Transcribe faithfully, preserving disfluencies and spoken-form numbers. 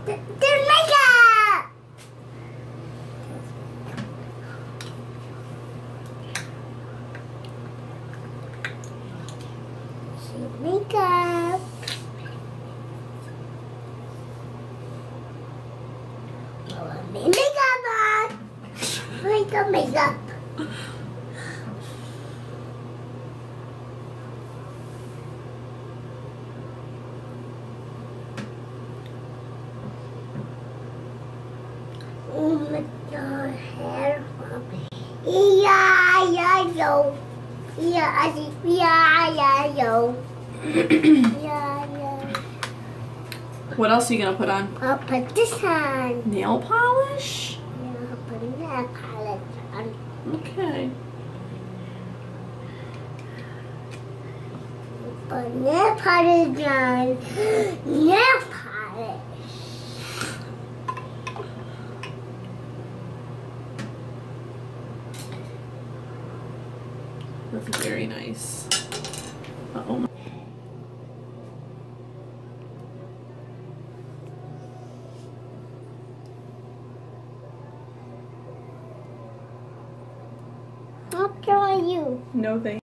The, the makeup! See makeup. Oh, makeup on. Makeup, makeup. Oh my God, hair up. Yeah, yeah, yo. Yeah, yeah, yeah, yo. Yeah, yeah. What else are you gonna put on? I'll put this on. Nail polish? Yeah, I'll put nail polish on. Okay. Put nail polish on. Nail polish. That's very nice. Uh-oh. I'll draw you. No thanks.